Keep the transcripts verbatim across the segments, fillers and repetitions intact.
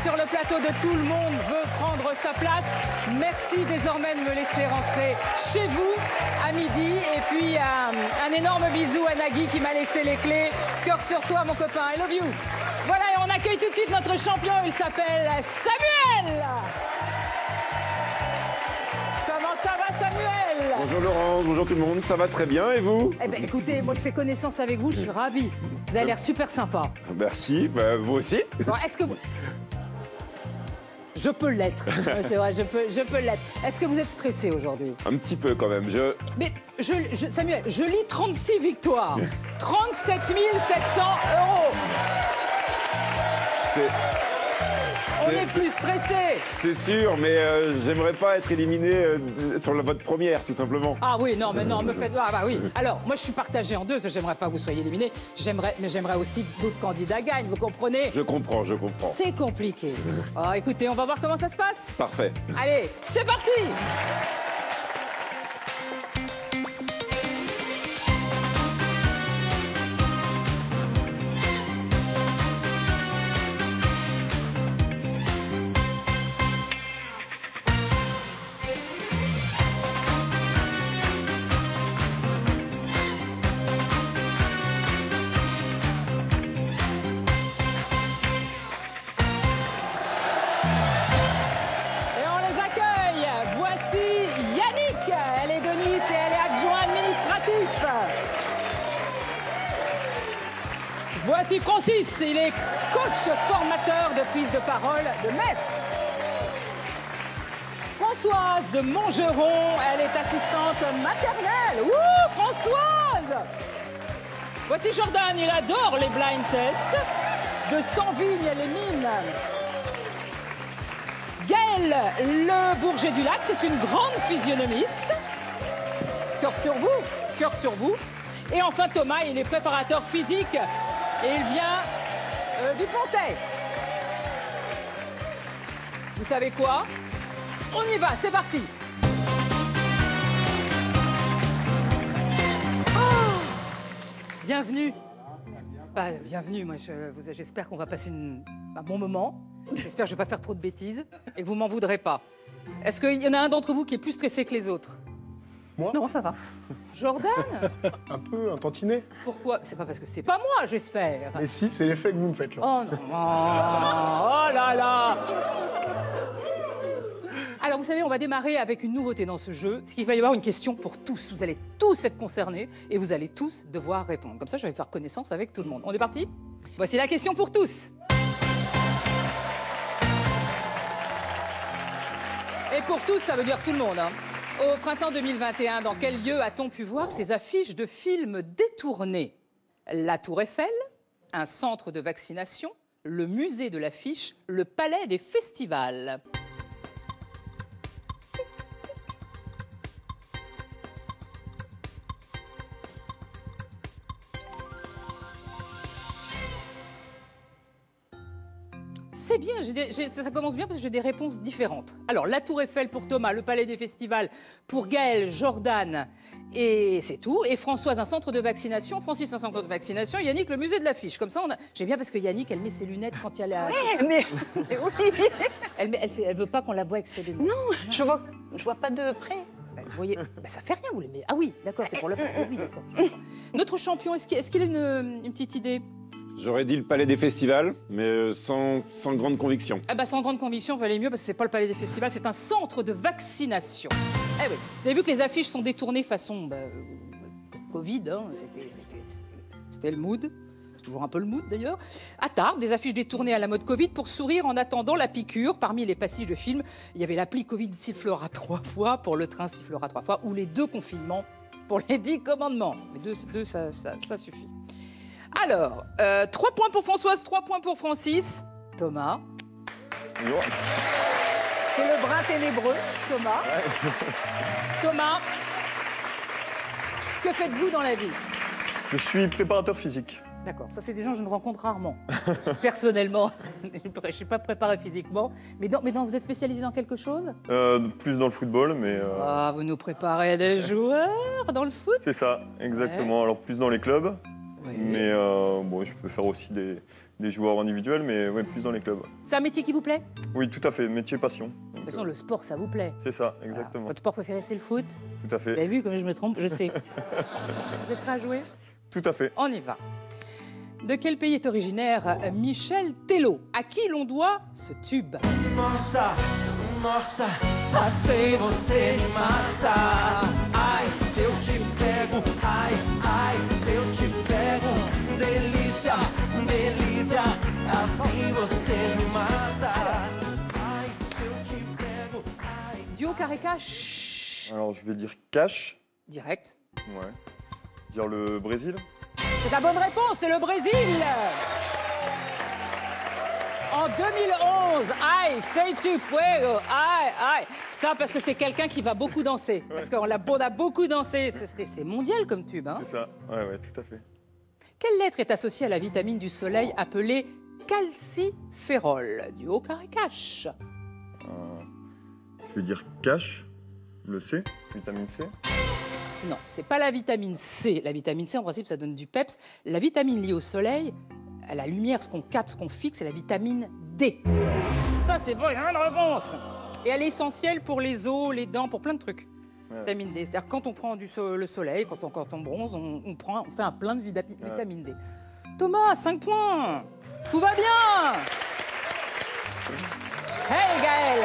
sur le plateau de Tout le monde veut prendre sa place. Merci désormais de me laisser rentrer chez vous à midi. Et puis un, un énorme bisou à Nagui qui m'a laissé les clés. Cœur sur toi mon copain, I love you. Voilà, et on accueille tout de suite notre champion, il s'appelle Samuel. Comment ça va Samuel? Bonjour Laurence, bonjour tout le monde, ça va très bien et vous? Eh bien écoutez, moi je fais connaissance avec vous, je suis ravie. Vous avez l'air super sympa. Merci, bah, vous aussi. Bon, est-ce que vous... Je peux l'être, c'est vrai, je peux, je peux l'être. Est-ce que vous êtes stressé aujourd'hui? Un petit peu quand même, je... Mais je, je, Samuel, je lis trente-six victoires, trente-sept mille sept cents euros. On est plus stressé. C'est sûr, mais euh, j'aimerais pas être éliminé euh, sur la, votre première, tout simplement. Ah oui, non, mais non, me faites... Ah bah oui. Alors, moi, je suis partagé en deux. J'aimerais pas que vous soyez éliminé. J'aimerais, mais j'aimerais aussi que d'autres candidats gagnent, vous comprenez? Je comprends, je comprends. C'est compliqué. Oh, écoutez, on va voir comment ça se passe. Parfait. Allez, c'est parti. Voici Francis, il est coach formateur de prise de parole de Metz. Françoise de Montgeron, elle est assistante maternelle. Ouh, Françoise! Voici Jordan, il adore les blind tests. De Sanvignes-les-Mines. Gaëlle Le Bourget du Lac, c'est une grande physionomiste. Cœur sur vous, cœur sur vous. Et enfin Thomas, il est préparateur physique. Et il vient euh, du Pontet. Vous savez quoi? On y va, c'est parti. Oh, bienvenue. Bah, bienvenue, moi j'espère qu'on va passer une, un bon moment. J'espère que je ne vais pas faire trop de bêtises et que vous m'en voudrez pas. Est-ce qu'il y en a un d'entre vous qui est plus stressé que les autres? Moi? Non, ça va. Jordan? Un peu, un tantinet. Pourquoi? C'est pas parce que c'est pas moi, j'espère. Mais si, c'est l'effet que vous me faites là. Oh non. Oh là là. Alors, vous savez, on va démarrer avec une nouveauté dans ce jeu. C'est qu'il va y avoir une question pour tous. Vous allez tous être concernés et vous allez tous devoir répondre. Comme ça, je vais faire connaissance avec tout le monde. On est parti? Voici la question pour tous. Et pour tous, ça veut dire tout le monde, hein. Au printemps deux mille vingt et un, dans quel lieu a-t-on pu voir ces affiches de films détournés? La Tour Eiffel, un centre de vaccination, le musée de l'affiche, le palais des festivals. C'est bien, j'ai des, j'ai, ça commence bien parce que j'ai des réponses différentes. Alors, la Tour Eiffel pour Thomas, le Palais des Festivals pour Gaëlle, Jordan, et c'est tout. Et Françoise, un centre de vaccination, Francis, un centre de vaccination, Yannick, le musée de l'affiche. Comme ça, on a... J'aime bien parce que Yannick, elle met ses lunettes quand il y a la... Ouais, mais... oui. Elle, met, elle, fait, elle veut pas qu'on la voie avec ses lunettes. Non, non. je vois, je vois pas de près. Bah, vous voyez, bah, ça fait rien, vous les mettez. Ah oui, d'accord, c'est pour le... Oui, d'accord. Notre champion, est-ce qu'il, est-ce qu'il a une, une petite idée? J'aurais dit le Palais des Festivals, mais sans, sans grande conviction. Ah bah sans grande conviction, il valait mieux parce que c'est pas le Palais des Festivals, c'est un centre de vaccination. Eh oui, vous avez vu que les affiches sont détournées façon bah, euh, Covid, hein, c'était, c'était, c'était le mood. Toujours un peu le mood d'ailleurs. À Tarbes, des affiches détournées à la mode Covid pour sourire en attendant la piqûre. Parmi les passages de films, il y avait l'appli Covid sifflera trois fois pour le train sifflera trois fois ou les deux confinements pour les dix commandements. Les deux, deux ça, ça, ça suffit. Alors, euh, trois points pour Françoise, trois points pour Francis. Thomas. Yo. C'est le bras ténébreux, Thomas. Ouais. Thomas, que faites-vous dans la vie? Je suis préparateur physique. D'accord, ça c'est des gens que je ne rencontre rarement. Personnellement, je ne suis pas préparé physiquement. Mais, dans, mais dans, vous êtes spécialisé dans quelque chose? euh, Plus dans le football, mais... Euh... Ah, vous nous préparez des joueurs dans le foot? C'est ça, exactement. Ouais. Alors plus dans les clubs. Oui. Mais euh, bon, je peux faire aussi des, des joueurs individuels, mais ouais, plus dans les clubs. C'est un métier qui vous plaît? Oui, tout à fait, métier passion. De Donc, toute façon, euh, le sport, ça vous plaît. c'est ça, Voilà. exactement. Votre sport préféré, c'est le foot? Tout à Vous avez fait. vu comme je me trompe? Je sais. Vous êtes prêts à jouer? Tout à fait. On y va. De quel pays est originaire Michel Tello? À qui l'on doit ce tube? Nossa, nossa, passei você me mata. Ai, se eu te pego, ai, ai, se eu te pego. Delícia, delícia, assim você me mata. Ai, se eu te pego, ai. Duo carré cash. Alors, je vais dire cash. Direct. Ouais. Dire le Brésil. C'est la bonne réponse, c'est le Brésil. En deux mille onze, aïe, sei tu fuego, aïe, aïe. Ça, parce que c'est quelqu'un qui va beaucoup danser. Parce qu'on l'a on a beaucoup dansé. C'est c'est mondial comme tube. Hein. C'est ça. Ouais, ouais, tout à fait. Quelle lettre est associée à la vitamine du soleil appelée calciférol? Du haut carré cash. Euh, je vais dire cash. Le C, vitamine C. Non, c'est pas la vitamine C. La vitamine C, en principe, ça donne du peps. La vitamine liée au soleil, à la lumière, ce qu'on capte, ce qu'on fixe, c'est la vitamine D. Ça, c'est bon, il y a une réponse. Et elle est essentielle pour les os, les dents, pour plein de trucs. Ouais. Vitamine D. C'est-à-dire quand on prend du so- le soleil, quand on, quand on bronze, on, on prend, on fait un plein de vida- Ouais. vitamine D. Thomas, cinq points. Tout va bien. Hey Gaël.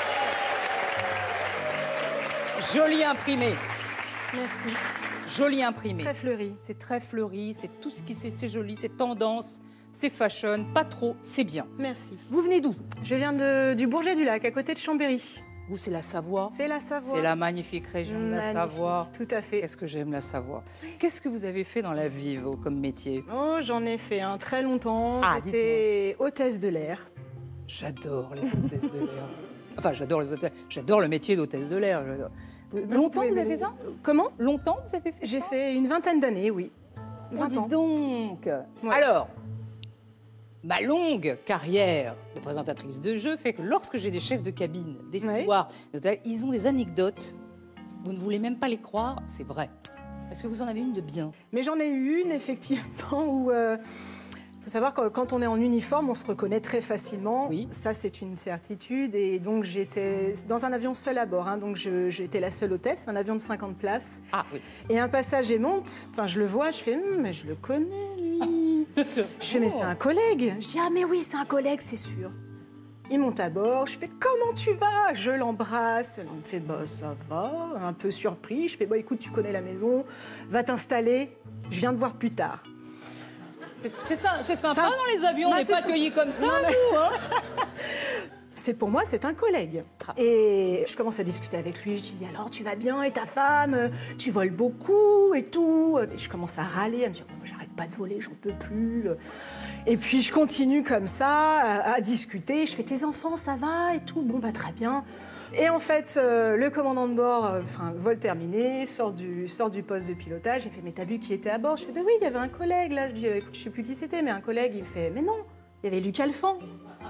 Joli imprimé. Merci. Joli imprimé. Très fleuri. C'est très fleuri, c'est tout ce qui c'est c'est joli, c'est tendance, c'est fashion, pas trop, c'est bien. Merci. Vous venez d'où? Je viens de, du Bourget du Lac, à côté de Chambéry. Vous, c'est la Savoie. C'est la Savoie. C'est la magnifique région de la Magnifique, Savoie. Tout à fait. Qu'est-ce que j'aime la Savoie. Qu'est-ce que vous avez fait dans la vie, vous, comme métier? Oh, j'en ai fait un très longtemps. Ah, J'étais hôtesse de l'air. J'adore les hôtesses de l'air. Enfin, j'adore les hôtesses. J'adore le métier d'hôtesse de l'air. J'adore. Longtemps vous avez fait ça? Comment? Longtemps vous avez fait J'ai ça? fait une vingtaine d'années, oui. Oh, vingt dis ans. donc. Ouais. Alors, ma longue carrière de présentatrice de jeux fait que lorsque j'ai des chefs de cabine, des Ouais. stewards, ils ont des anecdotes. Vous ne voulez même pas les croire, c'est vrai. Est-ce que vous en avez une de bien? Mais j'en ai eu une, effectivement, où... Il faut savoir que quand on est en uniforme, on se reconnaît très facilement. Oui. Ça, c'est une certitude. Et donc, j'étais dans un avion seul à bord. Hein, donc, je- j'étais la seule hôtesse, un avion de cinquante places. Ah oui. Et un passager monte. Enfin, je le vois, je fais, Hum, mais je le connais, lui. Je fais, mais c'est un collègue. Je dis, ah, mais oui, c'est un collègue, c'est sûr. Il monte à bord. Je fais, comment tu vas? Je l'embrasse. Il me fait, bah, ça va. Un peu surpris. Je fais, bah, écoute, tu connais la maison. Va t'installer. Je viens te voir plus tard. C'est- C'est ça- c'est sympa Ça- dans les avions, on Non, n'est c'est pas ça. accueillis comme ça, Non, mais- nous. Hein. C'est pour moi, c'est un collègue. Ah. Et je commence à discuter avec lui. Je dis, alors, tu vas bien? Et ta femme? Tu voles beaucoup et tout. Et je commence à râler, à me dire, moi, j'arrête pas de voler, j'en peux plus. Et puis, je continue comme ça, à, à discuter. Je fais, tes enfants, ça va et tout? Bon, bah, très bien. Et en fait, euh, le commandant de bord, euh, enfin, vol terminé, sort du, sort du poste de pilotage. Il fait, mais t'as vu qui était à bord? Je fais, bah oui, il y avait un collègue, là. Je dis, écoute, je sais plus qui c'était, mais un collègue. Il fait, mais non, il y avait Luc Alphand.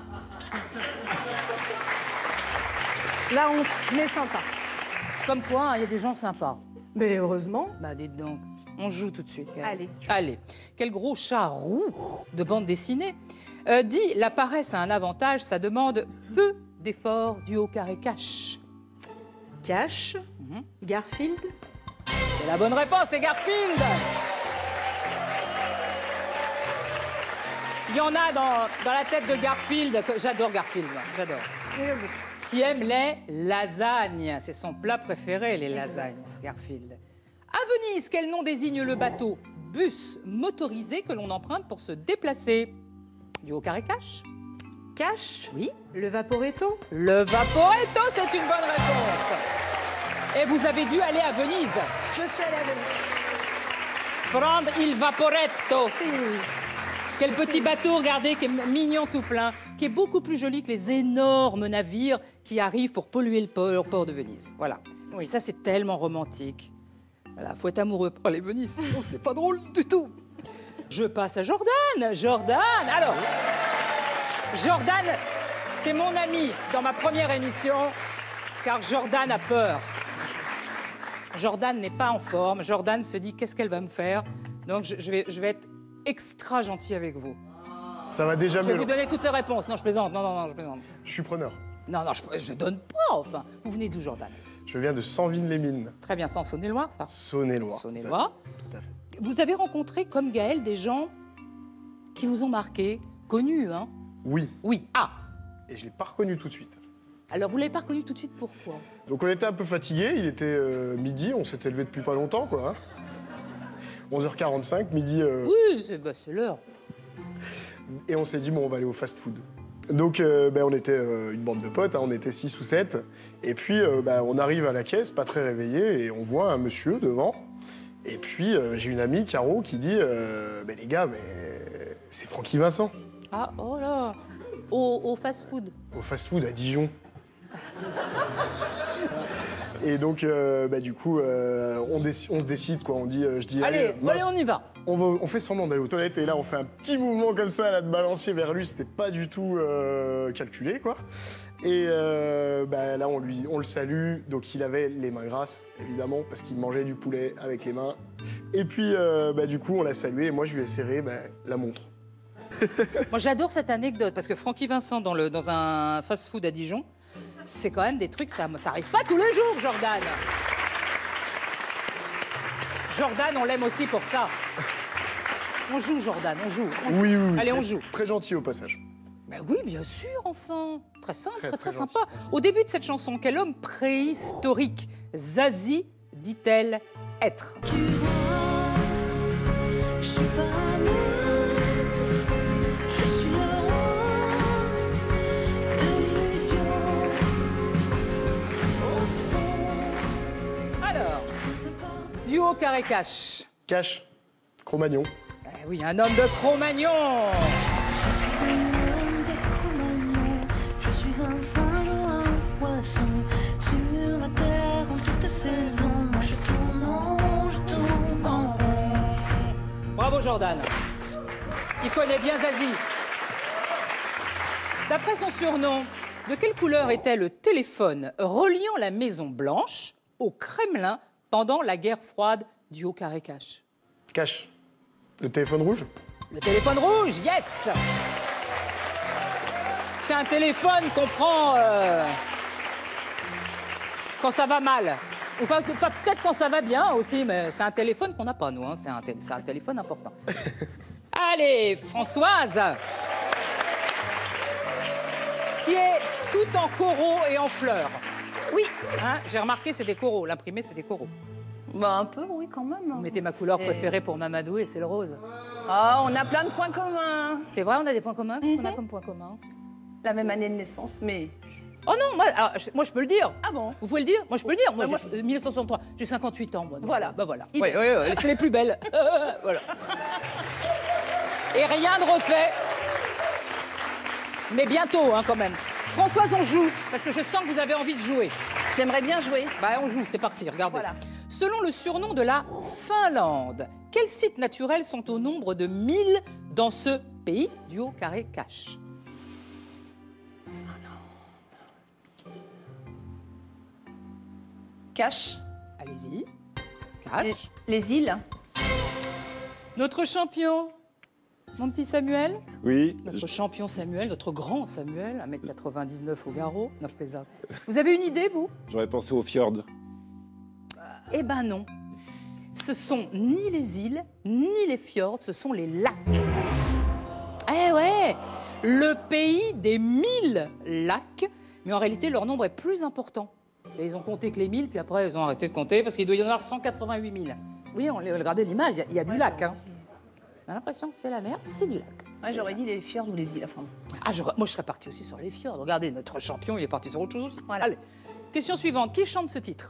La honte, mais sympa. Comme quoi, hein, il y a des gens sympas. Mais heureusement. Bah dites donc, on joue tout de suite. Gaëlle. Allez. Allez. Quel gros chat roux de bande dessinée. Euh, dit, la paresse a un avantage, ça demande peu d'efforts du haut carré cash. Cash, Mhm. Garfield. C'est la bonne réponse, c'est Garfield. Il y en a dans, dans la tête de Garfield, que- j'adore Garfield, moi, j'adore. Qui aime les lasagnes. C'est son plat préféré, les lasagnes, Garfield. À Venise, quel nom désigne le bateau bus motorisé que l'on emprunte pour se déplacer? Du haut carré cash? Cash, Oui. le Vaporetto. Le Vaporetto, c'est une bonne réponse. Et vous avez dû aller à Venise. Je suis allée à Venise. Prendre il Vaporetto. Si. Quel petit bateau, regardez, qui est mignon tout plein, qui est beaucoup plus joli que les énormes navires qui arrivent pour polluer le port, port de Venise. Voilà. Oui. Ça, c'est tellement romantique. Voilà, faut être amoureux pour aller à Venise, sinon c'est pas drôle du tout. Je passe à Jordan. Jordan, alors, Jordan, c'est mon ami dans ma première émission, car Jordan a peur. Jordan n'est pas en forme. Jordan se dit, qu'est-ce qu'elle va me faire? Donc, je, je vais, je vais être extra gentil avec vous. Ça va déjà Je vais mieux. vous donner toutes les réponses. Non, je plaisante. Non, non, non, je plaisante. Je suis preneur. Non, non, je, je donne pas, enfin. Vous venez d'où, Jordan? Je viens de Sanville-les-Mines, Très bien, c'est en Saône-et-Loire, ça. Saône-et-Loire. Saône-et-Loire. Tout à fait. Vous avez rencontré, comme Gaël, des gens qui vous ont marqué, connus, hein? Oui, Oui. Ah, et je l'ai pas reconnu tout de suite. alors vous l'avez pas reconnu tout de suite, pourquoi? Donc on était un peu fatigués, il était euh, midi, on s'était levé depuis pas longtemps, quoi. Hein. onze heures quarante-cinq, midi, euh, Oui, c'est bah, c'est l'heure. et on s'est dit, bon, on va aller au fast-food. Donc euh, ben, on était euh, une bande de potes, hein, on était six ou sept, et puis euh, ben, on arrive à la caisse, pas très réveillé, et on voit un monsieur devant. Et puis euh, j'ai une amie, Caro, qui dit, euh, ben, les gars, mais c'est Francky Vincent, Ah, oh là, au, au fast-food. au fast-food à Dijon. Et donc, euh, bah, du coup, euh, on, déc- on se décide, quoi. On dit, euh, je dis, Allez, mince, allez, on y va. on, va, on fait semblant d'aller aux toilettes, et là, on fait un petit mouvement comme ça, là, de balancier vers lui. C'était pas du tout euh, calculé, quoi. Et euh, bah, là, on, lui, on le salue. Donc, il avait les mains grasses, évidemment, parce qu'il mangeait du poulet avec les mains. Et puis, euh, bah, du coup, on l'a salué, et moi, je lui ai serré bah, la montre. Moi, j'adore cette anecdote parce que Francky Vincent, dans, le, dans un fast-food à Dijon, c'est quand même des trucs, ça ça arrive pas tous les jours, Jordan. Jordan, on l'aime aussi pour ça. On joue, Jordan, on joue. on joue. Oui, oui, oui. Allez, on joue. Très gentil au passage. Ben oui, bien sûr, enfin. Très simple, très, Très, très, très sympa. Au début de cette chanson, quel homme préhistorique Zazie dit-elle être? Tu vois, je suis pas moi, je suis le roi de l'illusion. Au fond, Alors, duo carré cash. Cash, Cro-Magnon. Eh oui, un homme de Cro-Magnon. je suis un homme de Cro-Magnon, je suis un singe ou un poisson, sur la terre en toute saison. Moi je tourne en rond, je tourne en rond. Bravo, Jordan. Il connaît bien Zazie. D'après son surnom, de quelle couleur était le téléphone reliant la Maison Blanche au Kremlin pendant la guerre froide du haut carré cash? Cash, le téléphone rouge. Le téléphone rouge, yes. C'est un téléphone qu'on prend euh, quand ça va mal. Enfin, que- pas- peut-être quand ça va bien aussi, mais c'est un téléphone qu'on n'a pas, nous. Hein. C'est un, tél- c'est un téléphone important. Allez, Françoise, qui est tout en coraux et en fleurs. Oui, Hein, j'ai remarqué, c'est des coraux. L'imprimé, c'est des coraux. bah un peu, oui, quand même. Vous mettez ma couleur C'est- préférée pour Mamadou et c'est le rose. Ah, on a plein de points communs. C'est vrai, on a des points communs. Qu'est-ce qu'on a Mhm. comme points communs? La même année de naissance, mais... Oh non, moi, alors, je, moi je peux le dire. Ah bon? Vous pouvez le dire? Moi je peux le dire. Moi, Bah, moi- j'ai- euh, mille neuf cent soixante-trois, j'ai cinquante-huit ans. Moi, donc, Voilà. Bah voilà. Il Ouais, est- ouais, ouais, c'est les plus belles. Voilà. Et rien de refait. Mais bientôt, hein, quand même. Françoise, on joue, parce que je sens que vous avez envie de jouer. J'aimerais bien jouer. Bah, on joue, c'est parti, regardez. Voilà. Selon le surnom de la Finlande, quels sites naturels sont au nombre de mille dans ce pays du haut carré cash? Cache. Allez-y. Les, Cash. les îles. Notre champion, mon petit Samuel. Oui, Notre champion Samuel, notre grand Samuel, un mètre quatre-vingt-dix-neuf au garrot. Non, je plaisante. Vous avez une idée, vous? j'aurais pensé au fjord. Eh ben non. Ce sont ni les îles, ni les fjords, ce sont les lacs. Eh ouais, le pays des mille lacs, mais en réalité, leur nombre est plus important. Et ils ont compté que les mille, puis après, ils ont arrêté de compter parce qu'il doit y en avoir cent quatre-vingt-huit mille. Oui, on regardez l'image, il y a- il y, a du lac. Hein. On a l'impression que c'est la mer, c'est du lac. Ouais, j'aurais dit les fjords ou les îles. Enfin. Ah, je- moi, je serais parti aussi sur les fjords. Regardez, notre champion, il est parti sur autre chose aussi. Voilà. Allez, question suivante. Qui chante ce titre?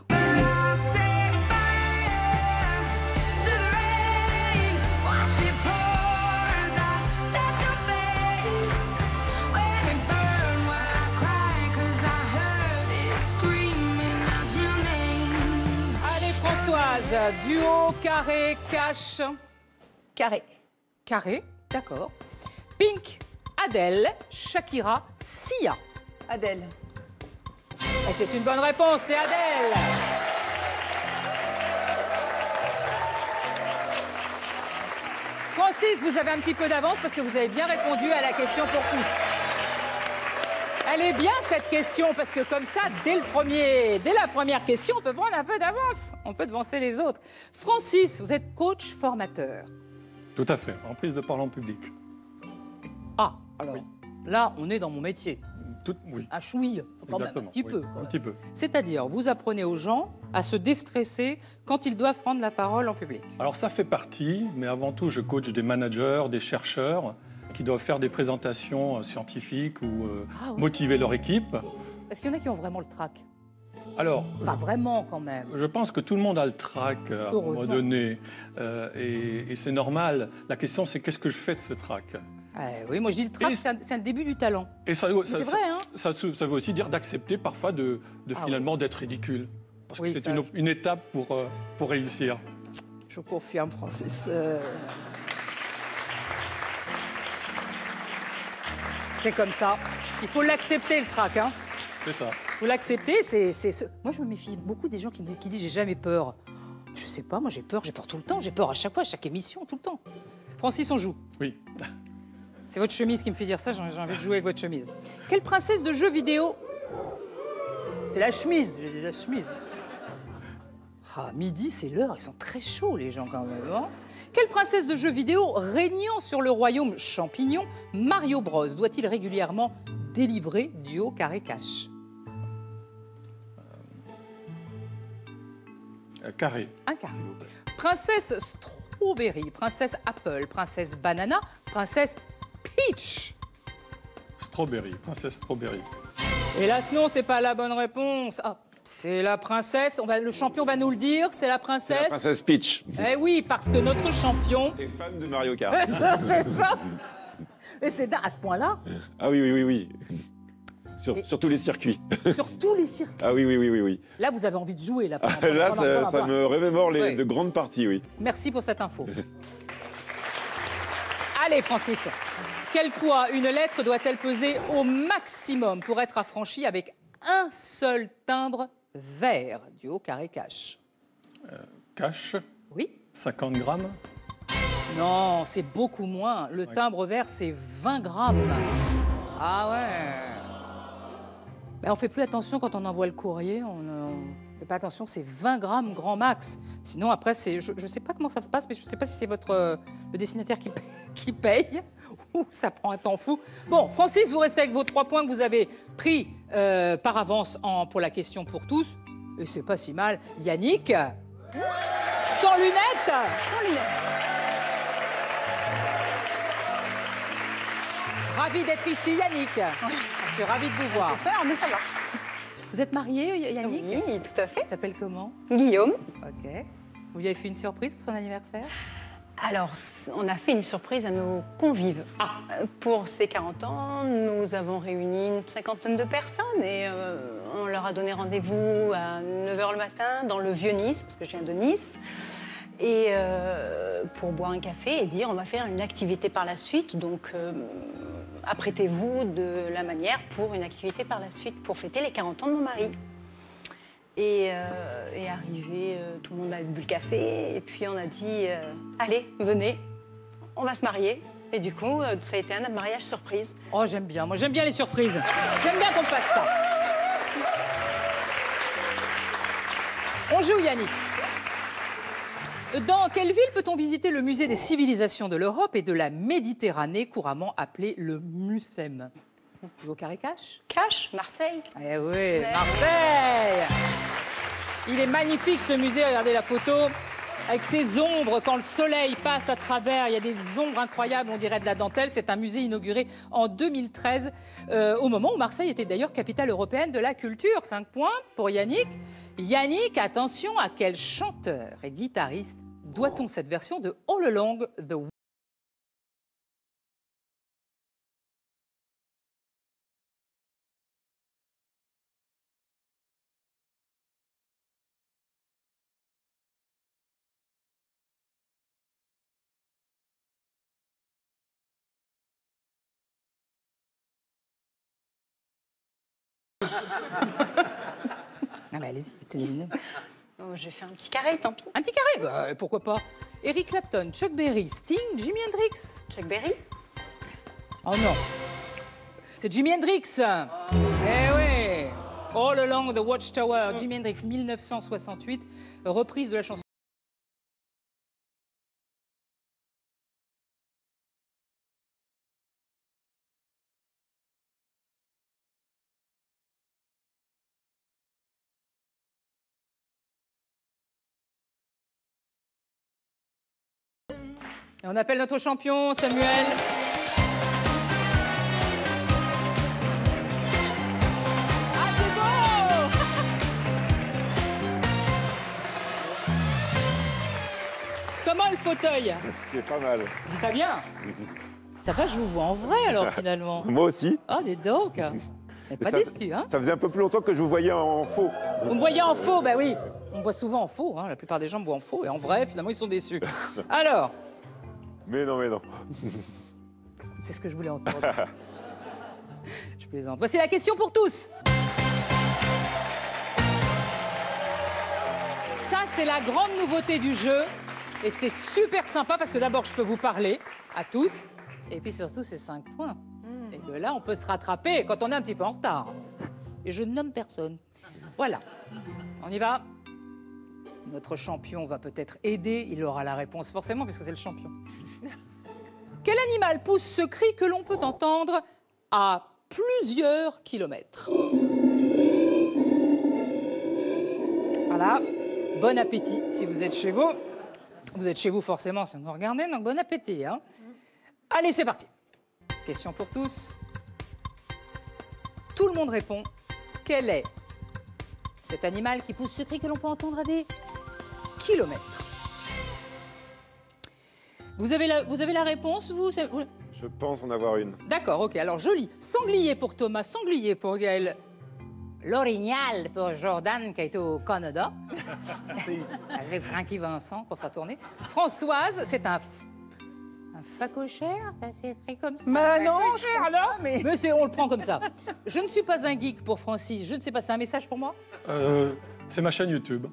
Allez, Françoise, duo, carré, cash. Carré. Carré, d'accord. Pink, Adèle, Shakira, Sia. Adèle. Et c'est une bonne réponse, c'est Adèle. Francis, vous avez un petit peu d'avance parce que vous avez bien répondu à la question pour tous. Elle est bien cette question parce que comme ça, dès, le premier, dès la première question, on peut prendre un peu d'avance. On peut devancer les autres. Francis, vous êtes coach formateur. Tout à fait, en prise de parole en public. Ah, alors là, on est dans mon métier. Tout, oui. Un chouille, quand même, un petit oui, peu. Un petit peu. C'est-à-dire, vous apprenez aux gens à se déstresser quand ils doivent prendre la parole en public. Alors ça fait partie, mais avant tout, je coach des managers, des chercheurs qui doivent faire des présentations scientifiques ou euh, Ah oui. motiver leur équipe. Est-ce qu'il y en a qui ont vraiment le trac? Alors, Pas vraiment, quand même. je pense que tout le monde a le trac euh, à un moment Heureusement. donné, euh, et, et c'est normal. La question, c'est qu'est-ce que je fais de ce trac? Eh oui, moi je dis le trac, Et c'est un, c'est un début du talent. Et ça, ça, c'est vrai, hein. ça, ça, ça veut aussi dire d'accepter parfois de, de Ah finalement d'être ridicule. Parce Oui, que c'est ça, une, je- une étape pour, euh, pour réussir. Je confirme, Francis. Euh, C'est comme ça. Il faut l'accepter, le trac. Hein. C'est ça. Il faut l'accepter. C'est, c'est ce- Moi, je me méfie beaucoup des gens qui, qui disent « j'ai jamais peur ». Je sais pas, moi j'ai peur, j'ai peur tout le temps. J'ai peur à chaque fois, à chaque émission, tout le temps. Francis, on joue. Oui. C'est votre chemise qui me fait dire ça, j'ai j'ai envie de jouer avec votre chemise. Quelle princesse de jeux vidéo? C'est la chemise, j'ai dit la chemise. Ah, midi, c'est l'heure, ils sont très chauds les gens quand même. Hein. Quelle princesse de jeux vidéo régnant sur le royaume champignon, Mario Bros, doit-il régulièrement délivrer du haut carré cash? Euh, carré. Un carré. Princesse Strawberry, princesse Apple, princesse Banana, princesse Peach. Strawberry, princesse Strawberry. Hélas, non, c'est pas la bonne réponse. Ah, c'est la princesse. On va, le champion va nous le dire. C'est la C'est princesse. la princesse Peach. Eh oui, parce que notre champion. Et fan de Mario Kart. C'est ça. Et c'est à ce point-là, Ah oui, oui, oui, oui. Sur, Et- sur tous les circuits. sur tous les circuits. Ah oui, oui, oui, oui, oui. Là, vous avez envie de jouer là. pendant- Là, pendant- ça, pendant- ça pendant- me remémore les, Oui. de grandes parties, oui. Merci pour cette info. Allez, Francis. Quel poids une lettre doit-elle peser au maximum pour être affranchie avec un seul timbre vert du haut carré cash? Cash, Oui. cinquante grammes. Non, c'est beaucoup moins. Le timbre vert, c'est vingt grammes. Ah ouais. Ben, on fait plus attention quand on envoie le courrier. On ne fait pas attention, c'est vingt grammes grand max. Sinon, après, c'est, je ne sais pas comment ça se passe, mais je ne sais pas si c'est votre euh, le destinataire qui, paye- qui paye ou ça prend un temps fou. Bon, Francis, vous restez avec vos trois points que vous avez pris euh, par avance en, pour la question pour tous. Et c'est pas si mal. Yannick, sans lunettes. Sans lunettes. Ravi d'être ici, Yannick. Je suis ravie de vous voir. Peur, mais ça va. Vous êtes marié, Yannick? Oui, tout à fait. Il s'appelle comment? Guillaume. Ok. Vous lui avez fait une surprise pour son anniversaire? Alors, c- on a fait une surprise à nos convives. Euh, Pour ses quarante ans, nous avons réuni une cinquantaine de personnes et euh, on leur a donné rendez-vous à neuf heures le matin dans le Vieux-Nice, parce que je viens de Nice, et euh, pour boire un café et dire on va faire une activité par la suite. Donc, euh, apprêtez-vous de la manière pour une activité par la suite, pour fêter les quarante ans de mon mari. Et, euh, et arrivé, euh, tout le monde a bu le café, et puis on a dit euh, allez, venez, on va se marier. Et du coup, euh, ça a été un mariage surprise. Oh, j'aime bien. Moi, j'aime bien les surprises. J'aime bien qu'on fasse ça. On joue, Yannick. Dans quelle ville peut-on visiter le musée des civilisations de l'Europe et de la Méditerranée, couramment appelé le MUSEM? Au carré cash? Cache, Marseille. Eh oui, Marseille. Il est magnifique ce musée, regardez la photo. Avec ses ombres, quand le soleil passe à travers, il y a des ombres incroyables, on dirait de la dentelle. C'est un musée inauguré en deux mille treize, euh, au moment où Marseille était d'ailleurs capitale européenne de la culture. Cinq points pour Yannick. Yannick, attention, à quel chanteur et guitariste doit-on cette version de All Along the Way? Non mais allez-y, tenez-le. Oh, j'ai fait un petit carré, tant pis. Un petit carré, bah, pourquoi pas? Eric Clapton, Chuck Berry, Sting, Jimi Hendrix. Chuck Berry. Oh non. C'est Jimi Hendrix. Eh oui. All Along the Watchtower, Jimi Hendrix, mille neuf cent soixante-huit, reprise de la chanson. Et on appelle notre champion, Samuel. Ah, c'est beau! Comment le fauteuil? C'est pas mal. Très bien. Ça va, je vous vois en vrai alors finalement. Moi aussi. Oh, les donc. Vous n'êtes pas ça, déçu, hein? Ça faisait un peu plus longtemps que je vous voyais en faux. Vous me voyez en faux, bah oui. On me voit souvent en faux, hein. La plupart des gens me voient en faux. Et en vrai, finalement, ils sont déçus. Alors. Mais non, mais non. C'est ce que je voulais entendre. Je plaisante. Voici la question pour tous. Ça, c'est la grande nouveauté du jeu. Et c'est super sympa parce que d'abord, je peux vous parler à tous. Et puis surtout, c'est cinq points. Et de là, on peut se rattraper quand on est un petit peu en retard. Et je ne nomme personne. Voilà. On y va. Notre champion va peut-être aider. Il aura la réponse forcément puisque c'est le champion. Quel animal pousse ce cri que l'on peut entendre à plusieurs kilomètres? Voilà. Bon appétit si vous êtes chez vous. Vous êtes chez vous forcément si vous nous regardez, donc bon appétit. Hein. Allez, c'est parti. Question pour tous. Tout le monde répond. Quel est cet animal qui pousse ce cri que l'on peut entendre à des kilomètres? Vous avez la, vous avez la réponse, vous? Je pense en avoir une. D'accord, ok. Alors, je lis. Sanglier pour Thomas, sanglier pour Gaël. L'orignal pour Jordan, qui a été au Canada. Avec Francky Vincent pour sa tournée. Françoise, c'est un... Un facochère, ça s'écrit comme ça. Mais non, je pense alors pas, mais... mais c'est- on le prend comme ça. Je ne suis pas un geek pour Francis. Je ne sais pas, c'est un message pour moi? Euh, c'est ma chaîne YouTube.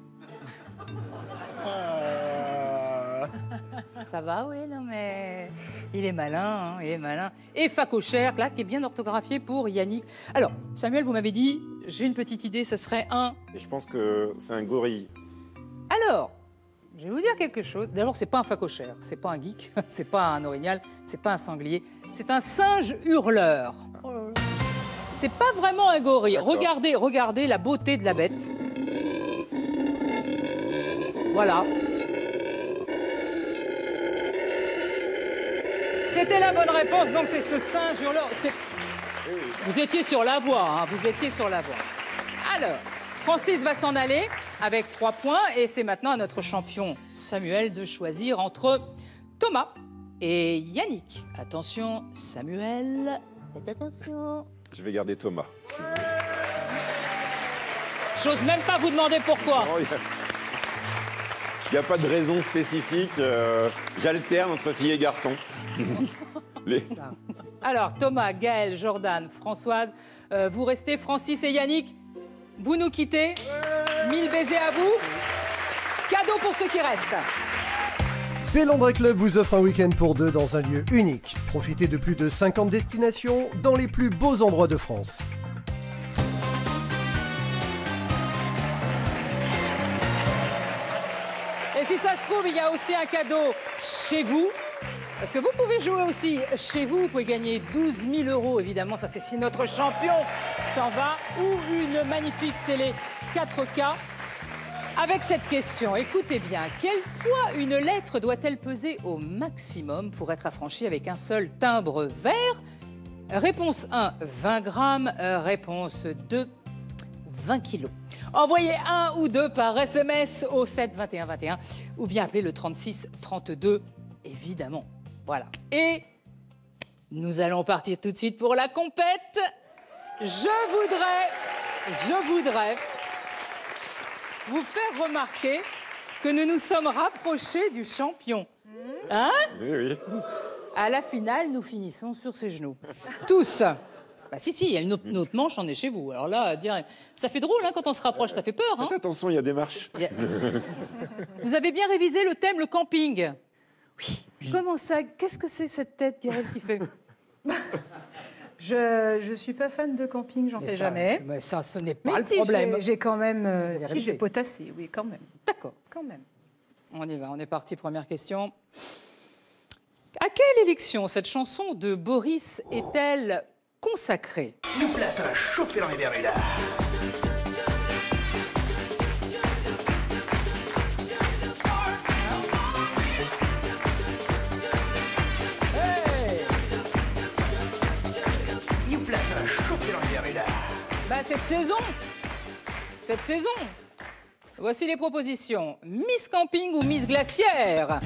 Euh, Ça va, oui, non, mais il est malin, hein, il est malin. Et facochère, là, qui est bien orthographié pour Yannick. Alors, Samuel, vous m'avez dit, j'ai une petite idée, ce serait un... Et je pense que c'est un gorille. Alors, je vais vous dire quelque chose. D'abord, c'est pas un facochère, c'est pas un geek, c'est pas un orignal, c'est pas un sanglier, c'est un singe hurleur. C'est pas vraiment un gorille. D'accord. Regardez, regardez la beauté de la bête. Voilà. C'était la bonne réponse, donc c'est ce singe hurleur. C'est- Vous étiez sur la voie, hein, vous étiez sur la voie. Alors, Francis va s'en aller avec trois points et c'est maintenant à notre champion Samuel de choisir entre Thomas et Yannick. Attention, Samuel, faites attention. Je vais garder Thomas. J'ose même pas vous demander pourquoi. Il n'y a pas de raison spécifique. euh, J'alterne entre filles et garçons. Les- Ça. Alors, Thomas, Gaël, Jordan, Françoise, euh, vous restez, Francis et Yannick, vous nous quittez. Mille baisers à vous. Cadeau pour ceux qui restent. Pélandre Club vous offre un week-end pour deux dans un lieu unique. Profitez de plus de cinquante destinations dans les plus beaux endroits de France. Et si ça se trouve, il y a aussi un cadeau chez vous. Parce que vous pouvez jouer aussi chez vous. Vous pouvez gagner douze mille euros, évidemment. Ça, c'est si notre champion s'en va. Ou une magnifique télé quatre K. Avec cette question, écoutez bien. Quel poids une lettre doit-elle peser au maximum pour être affranchie avec un seul timbre vert? Réponse un, vingt grammes. Euh, Réponse deux, vingt kilos. Envoyez un ou deux par S M S au sept vingt et un vingt et un ou bien appelez le trente-six trente-deux, évidemment. Voilà. Et nous allons partir tout de suite pour la compète. Je voudrais, je voudrais vous faire remarquer que nous nous sommes rapprochés du champion. Hein? Oui, oui. À la finale, nous finissons sur ses genoux. Tous. Bah si, si, il y a une autre, une autre manche, on est chez vous. Alors là, dire... ça fait drôle hein, quand on se rapproche, ça fait peur. Hein. Faites attention, il y a des marches. Il y a- Vous avez bien révisé le thème, le camping. Oui. Comment ça? Qu'est-ce que c'est cette tête, Gaëlle, qui fait? Je je suis pas fan de camping, j'en Mais fais ça- jamais. Mais ça, ce n'est pas Mais le si, problème. j'ai- j'ai quand même... euh, Vous avez si, révisé. j'ai potassé, oui, quand même. D'accord. Quand même. On y va, on est parti. Première question. À quelle élection cette chanson de Boris est-elle consacrée? Là, ça va chauffer dans les Bermudas. Youpla, ça va chauffer dans les Bermudas. Bah, cette saison Cette saison Voici les propositions. Miss Camping ou Miss Glacière?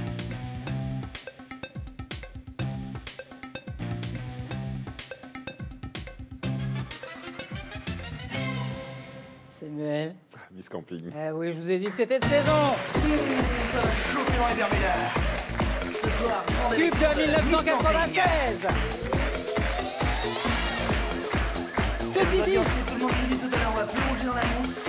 Samuel. Miss Camping. Eh oui, je vous ai dit que c'était de saison. Ça va chauffer dans les Bermudas. Ce soir, rendez-vous Tube de mille neuf cent quatre-vingt-seize. Ceci dit, Tout le monde dit tout à l'heure, on va plonger dans la mousse.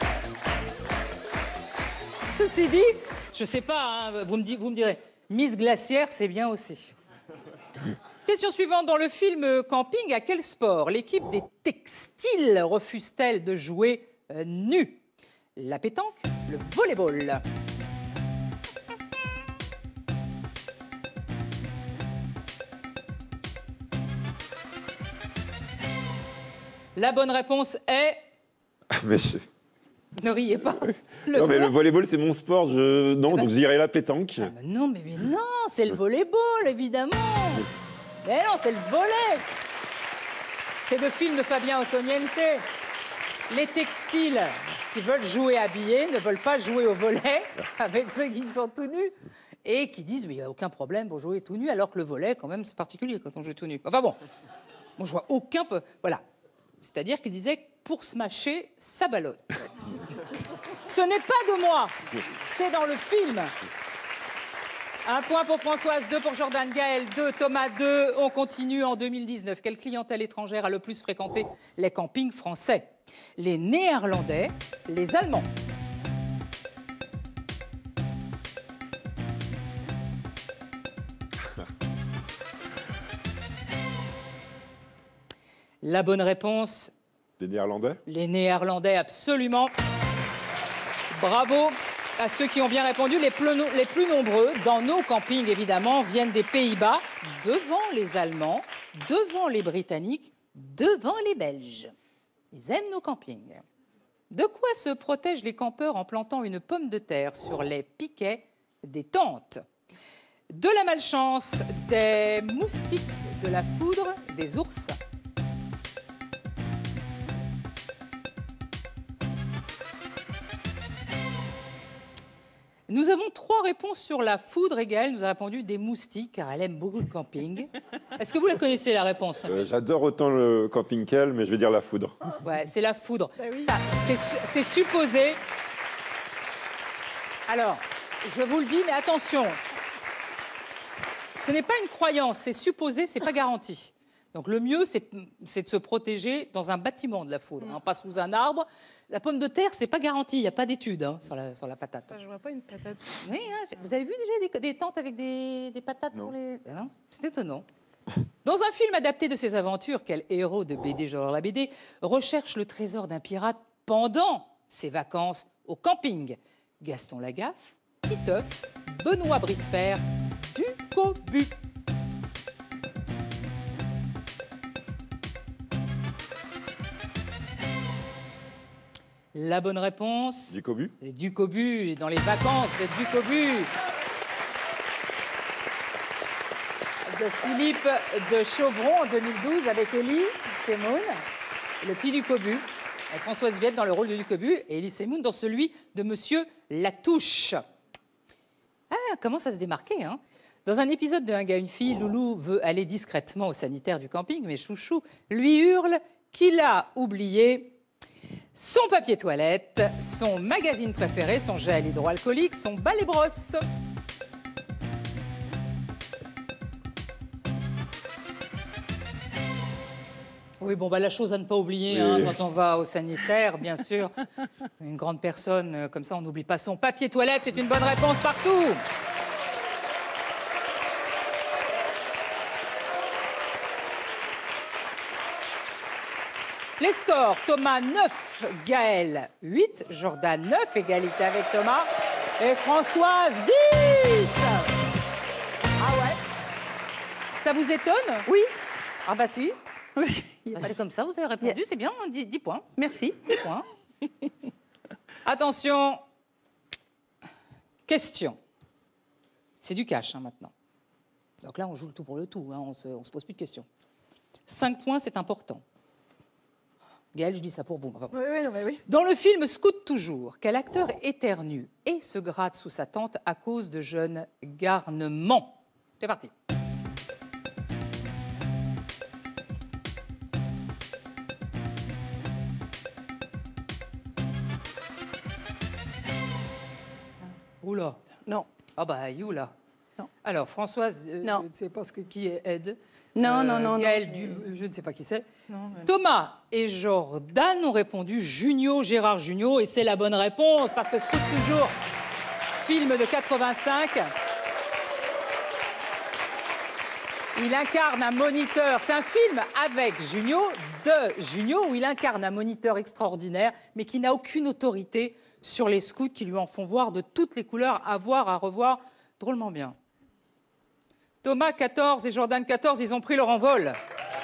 ceci dit, je sais pas, hein, vous, me di- vous me direz, Miss Glacière, c'est bien aussi. Question suivante. Dans le film Camping, à quel sport l'équipe des textiles refuse-t-elle de jouer euh, nue? La pétanque, le volleyball. La bonne réponse est... Mais je- Ne riez pas. Le Non, mais quoi le volleyball, c'est mon sport. Je... Non, Eh ben- donc j'irai la pétanque. Ah, mais non, mais, mais non, c'est le volleyball, évidemment. Mais non, c'est le volley. C'est le film de Fabien Ottoniente. Les textiles qui veulent jouer habillés ne veulent pas jouer au volley avec ceux qui sont tout nus et qui disent mais il n'y a aucun problème pour jouer tout nu, alors que le volley, quand même, c'est particulier quand on joue tout nu. Enfin bon, moi je vois aucun... peu- Voilà. C'est-à-dire qu'il disait pour se mâcher, ça ballotte. Ce n'est pas de moi, c'est dans le film. Un point pour Françoise, deux pour Jordan, Gaël, deux, Thomas, deux. On continue en deux mille dix-neuf. Quelle clientèle étrangère a le plus fréquenté les campings français? Les Néerlandais, les Allemands. La bonne réponse, Des Néerlandais. les Néerlandais, absolument. Bravo à ceux qui ont bien répondu. Les plus, no- les plus nombreux, dans nos campings évidemment, viennent des Pays-Bas, devant les Allemands, devant les Britanniques, devant les Belges. Ils aiment nos campings. De quoi se protègent les campeurs en plantant une pomme de terre sur les piquets des tentes? De la malchance, des moustiques, de la foudre, des ours. Nous avons trois réponses sur la foudre et Gaëlle nous a répondu des moustiques car elle aime beaucoup le camping. Est-ce que vous la connaissez la réponse? Euh, J'adore autant le camping qu'elle, mais je vais dire la foudre. Ouais, c'est la foudre. Bah oui. Ça, c'est su- c'est supposé. Alors, je vous le dis, mais attention. Ce n'est pas une croyance, c'est supposé, c'est pas garanti. Donc le mieux, c'est c'est de se protéger dans un bâtiment de la foudre, hein, pas sous un arbre. La pomme de terre, c'est pas garanti, il n'y a pas d'études hein, sur, la, sur la patate. Je vois pas une patate. Oui, hein, vous avez vu déjà des, des tentes avec des, des patates sur les... Ben non, c'est étonnant. Dans un film adapté de ses aventures, quel héros de B D, genre la B D, recherche le trésor d'un pirate pendant ses vacances au camping? Gaston Lagaffe, Titeuf, Benoît Bricefer, Ducobu. La bonne réponse, Du cobu. c'est Ducobu, dans les vacances de Ducobu. De Philippe de Chauvron en deux mille douze avec Elie Semoun, le Puy du Cobu, avec Françoise Viette dans le rôle de Ducobu et Elie Semoun dans celui de Monsieur Latouche. Ah, commence à se démarquer, hein. Dans un épisode de Un gars, une fille, Loulou veut aller discrètement au sanitaire du camping, mais Chouchou lui hurle qu'il a oublié son papier toilette, son magazine préféré, son gel hydroalcoolique, son balai brosse. Oui, Oui, bon, bah, la chose à ne pas oublier Oui. hein, quand on va au sanitaire, bien sûr. Une grande personne, euh, comme ça, on n'oublie pas son papier toilette. C'est une bonne réponse partout. Les scores, Thomas neuf, Gaël huit, Jordan neuf, égalité avec Thomas, et Françoise dix. Ah ouais. Ça vous étonne? Oui. Ah bah si. Oui. Bah, c'est comme ça, vous avez répondu, c'est bien, dix, dix points. Merci. dix points. Attention. Question. C'est du cash hein, maintenant. Donc là, on joue le tout pour le tout, hein, on se, on se pose plus de questions. cinq points, c'est important. Gaël, je dis ça pour vous. Enfin, Oui, oui, non, mais oui. dans le film Scout toujours, quel acteur éternue et se gratte sous sa tente à cause de jeunes garnements? C'est parti. Oula. Non. Ah bah, Youla. Non. Alors, Françoise, euh, Non. je ne sais pas ce que, qui est Ed. Non, non, non, non, Gaël, je- du- je ne sais pas qui c'est. Non, mais- Thomas et Jordan ont répondu Junio, Gérard Junio, et c'est la bonne réponse, parce que Scout toujours, film de quatre-vingt-cinq. Il incarne un moniteur, c'est un film avec Junio, de Junio, où il incarne un moniteur extraordinaire, mais qui n'a aucune autorité sur les scouts qui lui en font voir de toutes les couleurs, à voir, à revoir, drôlement bien. Thomas, quatorze, et Jordan, quatorze, ils ont pris leur envol.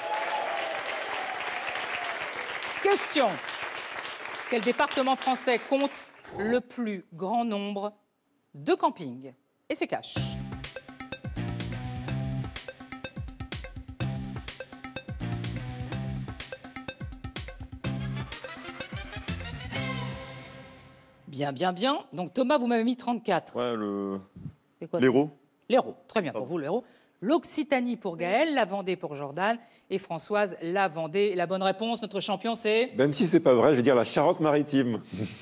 Question. Quel département français compte le plus grand nombre de campings? Et c'est cash. Bien, bien, bien. Donc Thomas, vous m'avez mis trente-quatre. Ouais, le. C'est quoi? L'héros. L'Hérault, très bien pour vous, l'Hérault. L'Occitanie pour Gaël, la Vendée pour Jordan et Françoise, la Vendée. La bonne réponse, notre champion, c'est Même si c'est pas vrai, je vais dire la Charente-Maritime.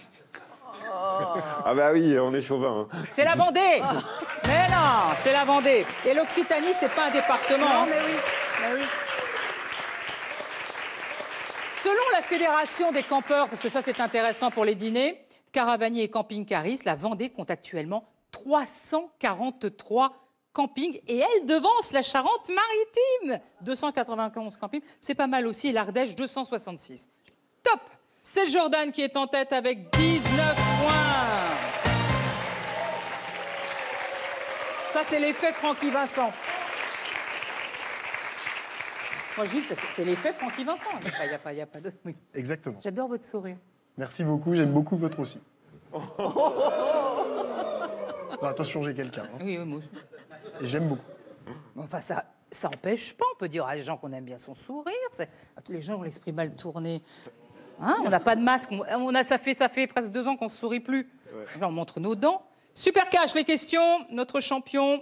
Ah bah oui, on est chauvin. hein. c'est la Vendée. Mais non, c'est la Vendée. Et l'Occitanie, c'est pas un département. Non, hein. mais oui. Mais oui. Selon la Fédération des campeurs, parce que ça c'est intéressant pour les dîners, caravaniers et camping-caristes, la Vendée compte actuellement trois cent quarante-trois campings et elle devance la Charente-Maritime. deux cent quatre-vingt-onze campings, c'est pas mal aussi. Et l'Ardèche, deux cent soixante-six. Top. C'est Jordan qui est en tête avec dix-neuf points. Ça, c'est l'effet Francky Vincent. Moi, je dis, c'est c'est l'effet Francky Vincent. Il n'y a pas, il y a pas, il y a pas d'autre. Oui. Exactement. J'adore votre sourire. Merci beaucoup, j'aime beaucoup votre aussi. Non, attention, j'ai quelqu'un. hein. Oui, oui, moi aussi. Et j'aime beaucoup. Enfin, ça ça empêche pas. On peut dire à les gens qu'on aime bien son sourire. C'est- à tous les gens ont l'esprit mal tourné. Hein, on n'a pas de masque. On on a, ça, fait, ça fait presque deux ans qu'on ne se sourit plus. Là, on montre nos dents. Super cash, les questions. Notre champion,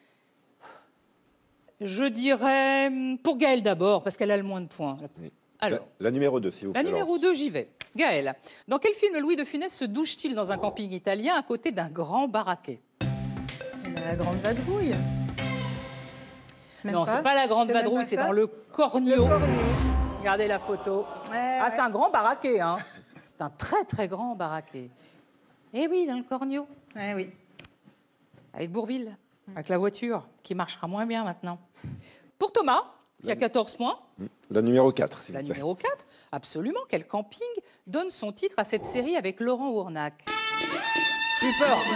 je dirais pour Gaëlle d'abord, parce qu'elle a le moins de points. Alors, La, la numéro deux, s'il vous plaît. la numéro Laurence. deux, j'y vais. Gaëlle, dans quel film Louis de Funès se douche-t-il dans un camping italien à côté d'un grand baraquet? La grande vadrouille. Même Non, c'est pas la grande C'est même vadrouille, pas c'est ça dans le Cornio. Le Cornio. Regardez la photo. Ouais, Ah, ouais. c'est un grand baraquet, hein. C'est un très, très grand baraquet. Eh oui, dans le Cornio. Ouais, oui. Avec Bourville, avec la voiture, qui marchera moins bien maintenant. Pour Thomas, qui a quatorze points, La numéro quatre, s'il la vous plaît. numéro quatre, absolument, quel camping donne son titre à cette série avec Laurent Ournac? J'ai eu peur.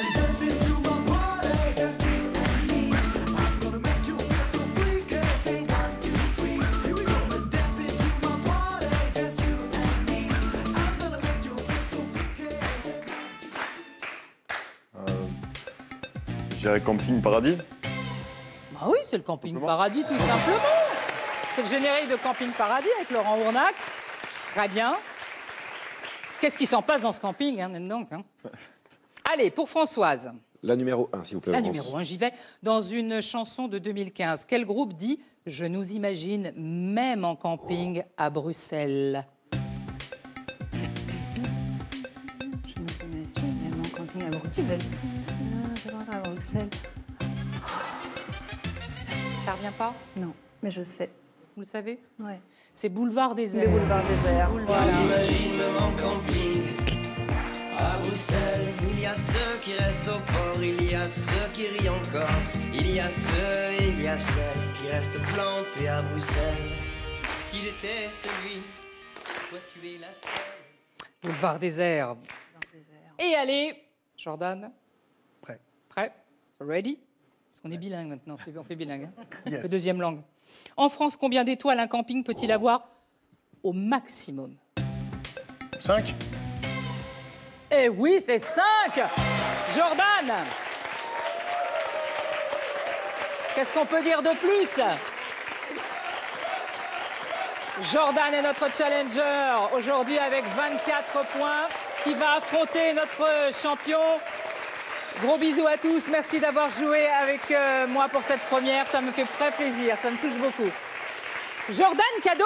J'irais Camping Paradis. Bah oui, c'est le Camping Paradis, tout simplement. C'est le générique de Camping Paradis avec Laurent Ournac. Très bien. Qu'est-ce qui s'en passe dans ce camping, hein, dites donc, hein. Allez, pour Françoise, La numéro un, s'il vous plaît. la Laurence. numéro un, j'y vais. Dans une chanson de deux mille quinze, quel groupe dit « Je nous imagine même en camping à Bruxelles » Je me suis imaginé même en camping à Bruxelles. À Bruxelles. Ça revient pas? Non, mais je sais. Vous le savez? Ouais. C'est Boulevard des Le Airs. boulevard des Airs. Boulevard. J'imagine en camping. À Bruxelles, il y a ceux qui restent au port, il y a ceux qui rient encore. Il y a ceux et il y a celles qui restent plantés à Bruxelles. Si j'étais celui, toi tu es la seule. Boulevard des Airs. Et allez, Jordan. Prêt. Prêt? Ready? Parce qu'on est bilingue maintenant, on fait, on fait bilingue. Hein. Yes. La deuxième langue. En France, combien d'étoiles un camping peut-il avoir au maximum? cinq. Eh oui, c'est cinq. Jordan. Qu'est-ce qu'on peut dire de plus? Jordan est notre challenger aujourd'hui avec vingt-quatre points qui va affronter notre champion. Gros bisous à tous. Merci d'avoir joué avec euh, moi pour cette première. Ça me fait très plaisir. Ça me touche beaucoup. Jordan, cadeau.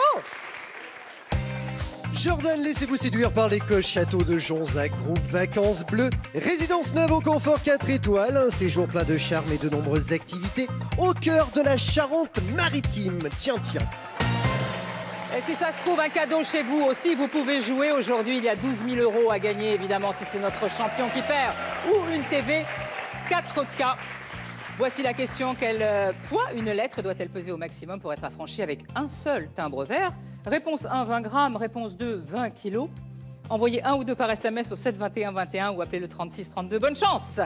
Jordan, laissez-vous séduire par l'école Château de Jonzac, groupe Vacances Bleues, résidence neuve au confort quatre étoiles, un séjour plein de charme et de nombreuses activités au cœur de la Charente-Maritime. Tiens, tiens. Et si ça se trouve, un cadeau chez vous aussi, vous pouvez jouer. Aujourd'hui, il y a douze mille euros à gagner, évidemment, si c'est notre champion qui perd. Ou une T V quatre K. Voici la question. Quel poids une lettre doit-elle peser au maximum pour être affranchie avec un seul timbre vert? Réponse un, vingt grammes. Réponse deux, vingt kilos. Envoyez un ou deux par S M S au sept vingt et un vingt et un ou appelez le trente-six trente-deux. Bonne chance.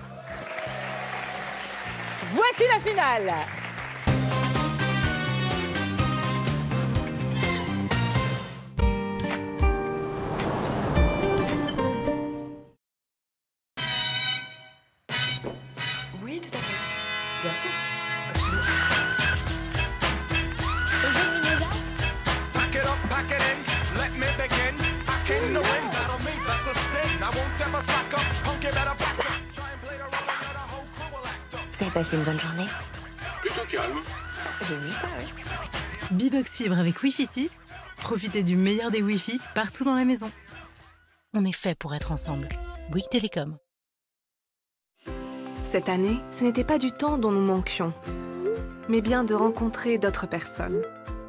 Voici la finale. Oui, tout à fait. Bien sûr. Pack it up, pack it in, let me begin. I came to win, battle me, that's a sin. I won't ever slack up, punk it better back up. Try and play the role that a whole crew will act up. Vous avez passé une bonne journée? Plutôt calme. J'ai vu ça, oui. Bibox Fibre avec Wi-Fi six. Profitez du meilleur des Wi-Fi partout dans la maison. On est fait pour être ensemble. Bouygues Télécom. Cette année, ce n'était pas du temps dont nous manquions, mais bien de rencontrer d'autres personnes.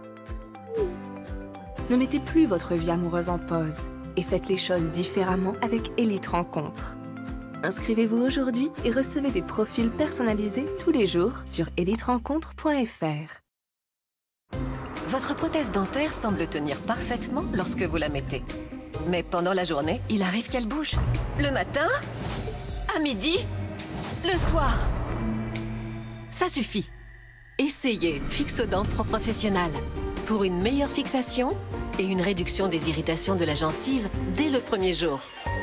Ne mettez plus votre vie amoureuse en pause et faites les choses différemment avec Elite Rencontre. Inscrivez-vous aujourd'hui et recevez des profils personnalisés tous les jours sur elite rencontre point f r. Votre prothèse dentaire semble tenir parfaitement lorsque vous la mettez. Mais pendant la journée, il arrive qu'elle bouge. Le matin, à midi, le soir. Ça suffit. Essayez Fixodent Pro Professionnel pour une meilleure fixation et une réduction des irritations de la gencive dès le premier jour.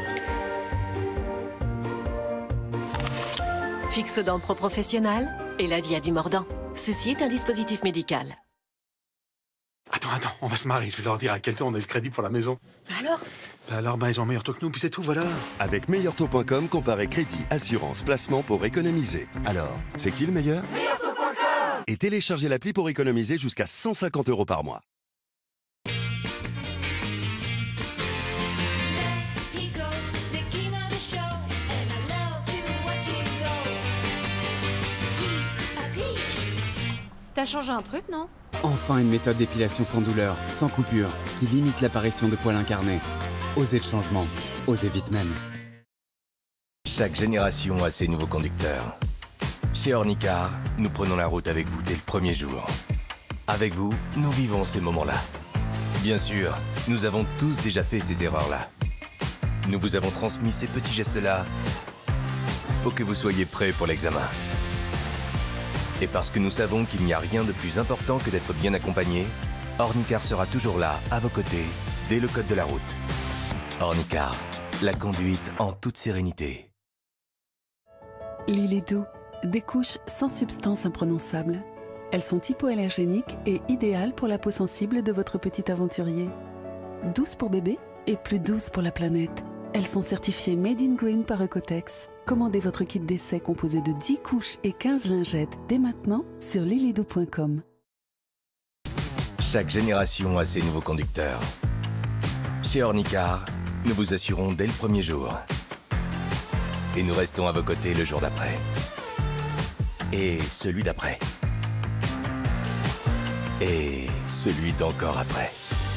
Fixodent Pro Professionnel et la vie a du mordant. Ceci est un dispositif médical. Attends, attends, on va se marier. Je vais leur dire à quel taux on a le crédit pour la maison. Alors Bah alors, bah, ils ont meilleur taux que nous, puis c'est tout, voilà. Avec meilleur taux point com, comparez crédit, assurance, placement pour économiser. Alors, c'est qui le meilleur? meilleur taux point com. Et téléchargez l'appli pour économiser jusqu'à cent cinquante euros par mois. T'as changé un truc, non? Enfin une méthode d'épilation sans douleur, sans coupure, qui limite l'apparition de poils incarnés. Osez le changement, osez vite même. Chaque génération a ses nouveaux conducteurs. Chez Ornicar, nous prenons la route avec vous dès le premier jour. Avec vous, nous vivons ces moments-là. Bien sûr, nous avons tous déjà fait ces erreurs-là. Nous vous avons transmis ces petits gestes-là pour que vous soyez prêts pour l'examen. Et parce que nous savons qu'il n'y a rien de plus important que d'être bien accompagné, Ornicar sera toujours là, à vos côtés, dès le code de la route. Ornicar, la conduite en toute sérénité. L'île est doux, des couches sans substance imprononçable. Elles sont hypoallergéniques et idéales pour la peau sensible de votre petit aventurier. Douces pour bébé et plus douces pour la planète. Elles sont certifiées Made in Green par Ecotex. Commandez votre kit d'essai composé de dix couches et quinze lingettes dès maintenant sur lilido point com. Chaque génération a ses nouveaux conducteurs. Chez Ornicar, nous vous assurons dès le premier jour. Et nous restons à vos côtés le jour d'après. Et celui d'après. Et celui d'encore après.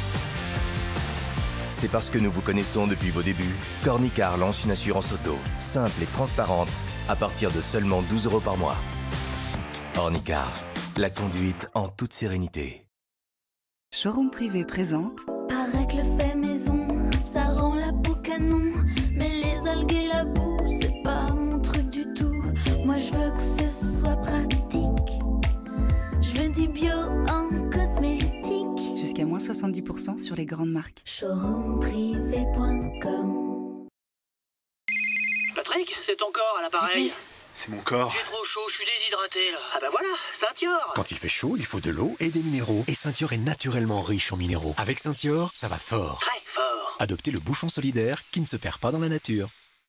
C'est parce que nous vous connaissons depuis vos débuts qu'Ornicar lance une assurance auto, simple et transparente, à partir de seulement douze euros par mois. Ornicar, la conduite en toute sérénité. Showroom privé présente. Paraît que le fait maison, ça rend la peau canon. Mais les algues et la boue, c'est pas mon truc du tout. Moi je veux que ce soit pratique. Je veux du bio en cosmétique. Jusqu'à moins soixante-dix pour cent sur les grandes marques. showroom privé point com. Patrick, c'est ton corps à l'appareil. C'est mon corps. J'ai trop chaud, je suis déshydraté là. Ah bah voilà, Ceintior. Quand il fait chaud, il faut de l'eau et des minéraux. Et Ceintior est naturellement riche en minéraux. Avec Ceintior, ça va fort. Très fort. Adoptez le bouchon solidaire qui ne se perd pas dans la nature.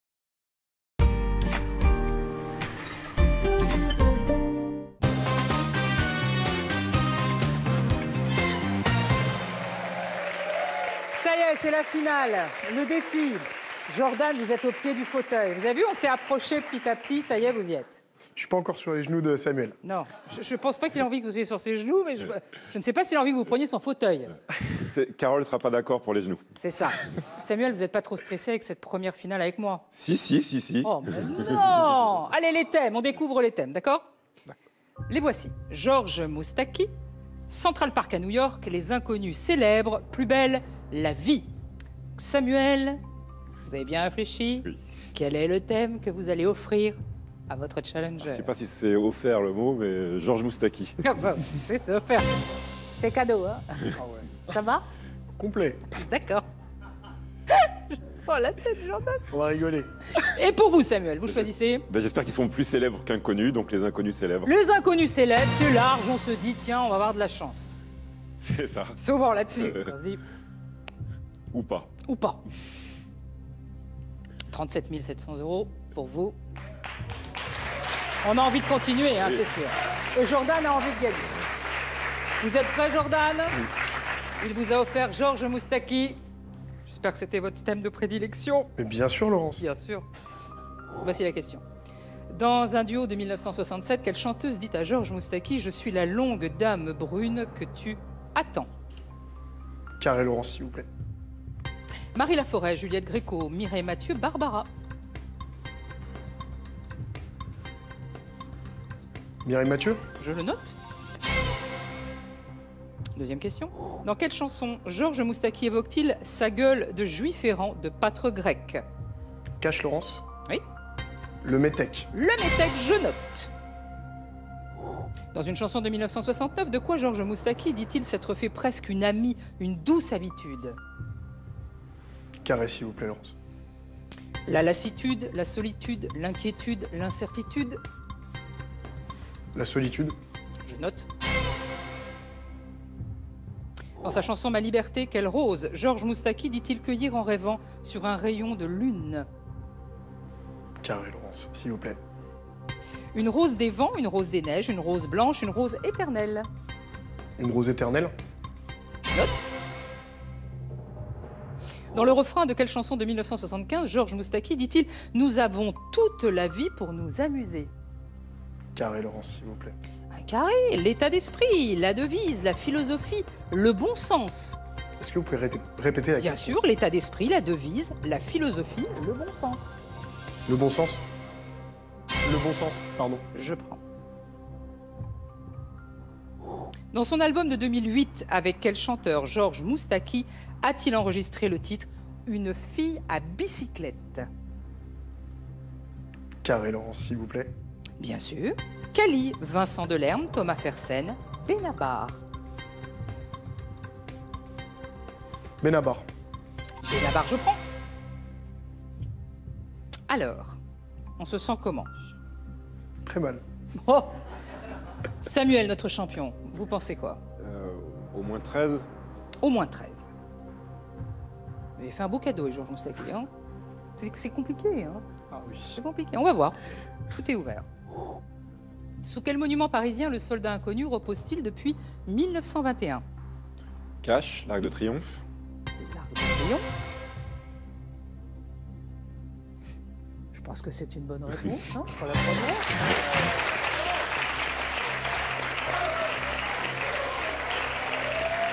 Ça y est, c'est la finale, le défi. Jordan, vous êtes au pied du fauteuil. Vous avez vu, on s'est approché petit à petit, ça y est, vous y êtes. Je suis pas encore sur les genoux de Samuel. Non, je ne pense pas qu'il ait envie que vous soyez sur ses genoux, mais je, je ne sais pas s'il a envie que vous preniez son fauteuil. C'est- Carole ne sera pas d'accord pour les genoux. C'est ça. Samuel, vous n'êtes pas trop stressé avec cette première finale avec moi? Si, si, si, si. Oh, mais non. Allez, les thèmes, on découvre les thèmes, d'accord? Les voici. Georges Moustaki, Central Park à New York, les inconnus célèbres, plus belle, la vie. Samuel, vous avez bien réfléchi? Oui. Quel est le thème que vous allez offrir à votre challenger? Je ne sais pas si c'est offert le mot, mais Georges Moustaki. Ah bah, oui, c'est offert. C'est cadeau, hein? Ça va? Complet. D'accord. Oh, la tête, Jordan. On va rigoler. Et pour vous, Samuel, vous choisissez? Ben, J'espère qu'ils sont plus célèbres qu'inconnus, donc les inconnus célèbres. Les inconnus célèbres, c'est large, on se dit, tiens, on va avoir de la chance. C'est ça. Souvent là-dessus. Euh. Vas-y. Ou pas. Ou pas. trente-sept mille sept cents euros pour vous. On a envie de continuer, hein, c'est sûr. Et Jordan a envie de gagner. Vous êtes prêt, Jordan? Il vous a offert Georges Moustaki. J'espère que c'était votre thème de prédilection. Mais bien sûr, Laurence. Bien sûr. Voici la question. Dans un duo de mille neuf cent soixante-sept, quelle chanteuse dit à Georges Moustaki « Je suis la longue dame brune que tu attends » Carré Laurence, s'il vous plaît. Marie Laforêt, Juliette Gréco, Mireille Mathieu, Barbara. Mireille Mathieu. Je le note. Deuxième question. Dans quelle chanson Georges Moustaki évoque-t-il sa gueule de juif errant de pâtre grec? Cache Laurence. Oui. Le métèque. Le métèque, je note. Dans une chanson de mille neuf cent soixante-neuf, de quoi Georges Moustaki dit-il s'être fait presque une amie, une douce habitude? Carré, s'il vous plaît, Laurence. La lassitude, la solitude, l'inquiétude, l'incertitude. La solitude. Je note. Dans sa chanson Ma liberté, quelle rose Georges Moustaki dit-il cueillir en rêvant sur un rayon de lune? Carré, Laurence, s'il vous plaît. Une rose des vents, une rose des neiges, une rose blanche, une rose éternelle. Une rose éternelle. Note. Dans le refrain de quelle chanson de mille neuf cent soixante-quinze, Georges Moustaki dit-il « Nous avons toute la vie pour nous amuser ». Carré, Laurence, s'il vous plaît. Un carré, l'état d'esprit, la devise, la philosophie, le bon sens. Est-ce que vous pouvez ré- répéter la Bien question? sûr, l'état d'esprit, la devise, la philosophie, le bon sens. Le bon sens. Le bon sens, pardon. Je prends. Dans son album de deux mille huit, avec quel chanteur Georges Moustaki a-t-il enregistré le titre « Une fille à bicyclette » Carré, Laurence, s'il vous plaît. Bien sûr. Cali, Vincent Delerme, Thomas Fersen, Benabar. Benabar. Benabar, je prends. Alors, on se sent comment? Très mal. Oh Samuel, notre champion, vous pensez quoi? Euh, au moins treize. Au moins treize. Vous avez fait un beau cadeau, Georges Moustaki. Hein, c'est c'est compliqué. Hein, ah oui. C'est compliqué. On va voir. Tout est ouvert. Sous quel monument parisien le soldat inconnu repose-t-il depuis mille neuf cent vingt et un? Cache, l'Arc de Triomphe. L'Arc de Triomphe. Je pense que c'est une bonne réponse hein, pour la première.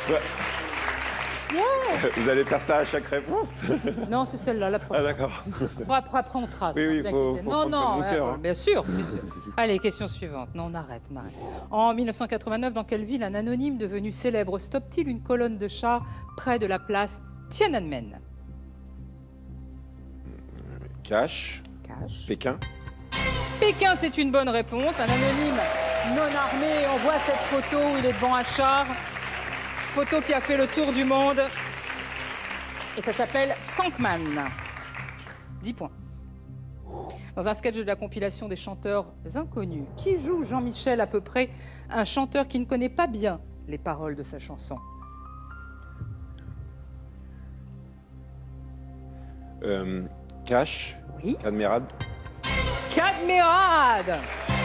Ouais. Yeah. Vous allez faire ça à chaque réponse? Non, c'est celle-là, la première. Ah, d'accord. Bon, après, après, on trace. Oui, oui, ne vous faut- inquiétez. faut Non, prendre soin non, de mon cœur, euh, hein. bien sûr, bien sûr. Allez, question suivante. Non, on arrête, on arrête. En mille neuf cent quatre-vingt-neuf, dans quelle ville un anonyme devenu célèbre stoppe-t-il une colonne de chars près de la place Tiananmen? Cache. Cache. Pékin. Pékin, c'est une bonne réponse. Un anonyme non armé. On voit cette photo où il est devant un char. Photo qui a fait le tour du monde. Et ça s'appelle Kankman. dix points. Dans un sketch de la compilation des chanteurs inconnus, qui joue Jean-Michel à peu près, un chanteur qui ne connaît pas bien les paroles de sa chanson? Euh, Cache. Oui. Cadmerade. Cadmerade.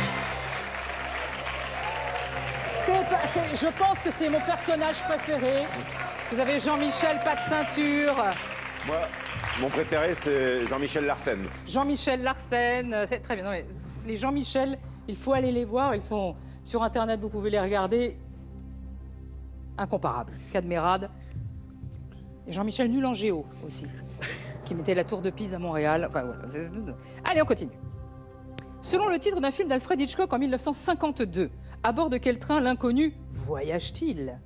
C'est pas- c'est- Je pense que c'est mon personnage préféré. Vous avez Jean-Michel, pas de ceinture. Moi, mon préféré, c'est Jean-Michel Larsen. Jean-Michel Larsen, euh, c'est très bien. Non, mais les Jean-Michel, il faut aller les voir. Ils sont sur Internet, vous pouvez les regarder. Incomparables. Cadmerade. Et Jean-Michel nul en géo aussi, qui mettait la tour de Pise à Montréal. Enfin, voilà. c'est- Allez, on continue. Selon le titre d'un film d'Alfred Hitchcock en mille neuf cent cinquante-deux, à bord de quel train l'inconnu voyage-t-il?